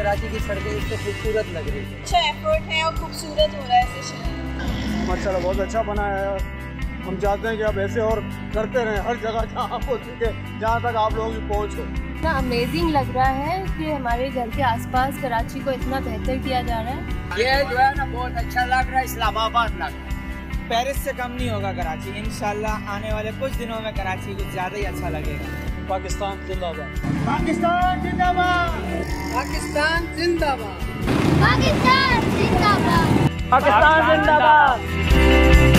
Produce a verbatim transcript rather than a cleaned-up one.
कराची की सड़कें इससे खूबसूरत लग रही है। अच्छा एफर्ट है और खूबसूरत हो रहा है ऐसे शहर। माशाल्लाह बहुत अच्छा बनाया है। हम चाहते हैं कि आप ऐसे और करते रहें हर जगह जहाँ हो सके, जहाँ तक आप लोगों की पहुँच हो। इतना अमेजिंग लग रहा है कि हमारे घर के आसपास कराची को इतना बेहतर किया जा रहा है। ये जो है ना बहुत अच्छा लग रहा है, इस्लामाबाद लग रहा है। पेरिस से कम नहीं होगा कराची। इंशाल्लाह आने वाले कुछ दिनों में कराची कुछ ज़्यादा ही अच्छा लगेगा। पाकिस्तान जिंदाबाद। पाकिस्तान जिंदाबाद। पाकिस्तान जिंदाबाद। पाकिस्तान जिंदाबाद। पाकिस्तान जिंदाबाद।